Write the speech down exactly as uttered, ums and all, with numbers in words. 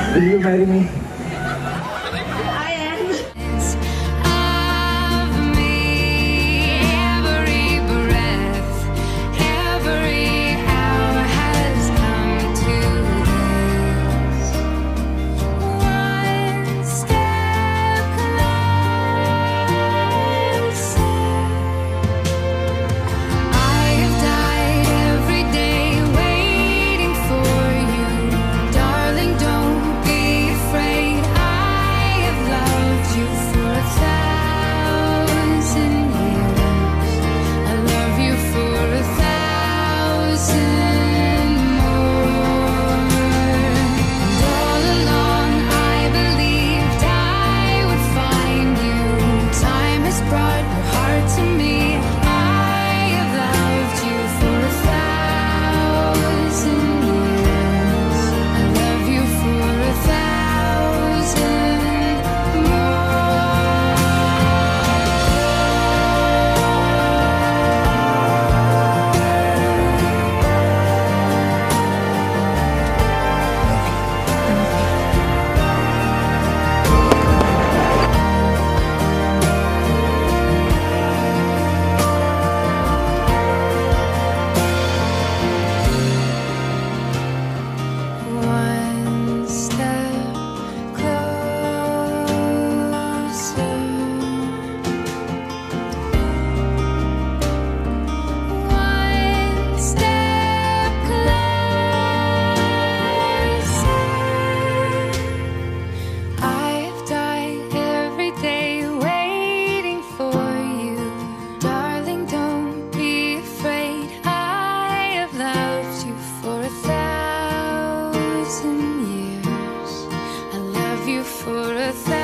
Will you marry me? I am. Of me, every breath, every hour has come to this. One step closer. I have died every day waiting for you, darling. Don't be afraid. I have loved you for a thousand years. I love you for a thousand more. And all along I believed I would find you. Time has brought your heart to me. I have loved you for a thousand years. I love you for a thousand more. One step closer. One step closer. I've died every day waiting for you, darling. Don't be afraid. I have loved you for a thousand years. I love you for a thousand